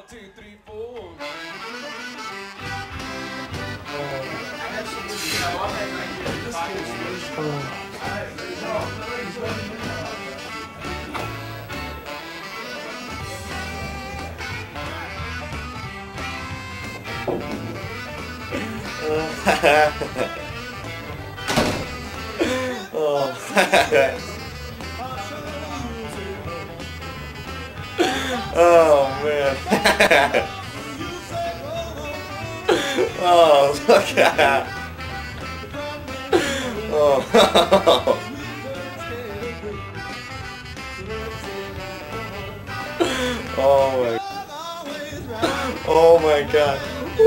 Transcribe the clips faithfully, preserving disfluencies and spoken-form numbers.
two, three, four. Oh. Oh man. Oh, look at that. Oh. Oh my. Oh my god.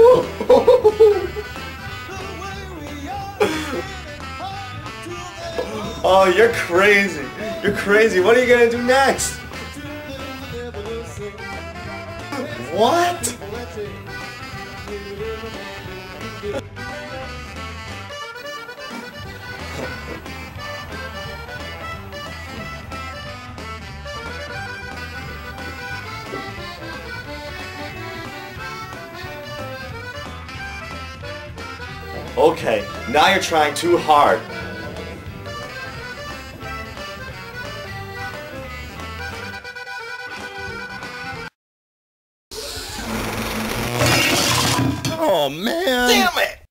Oh, you're crazy. You're crazy. What are you gonna do next? What? Okay, now you're trying too hard. Oh man! Damn it!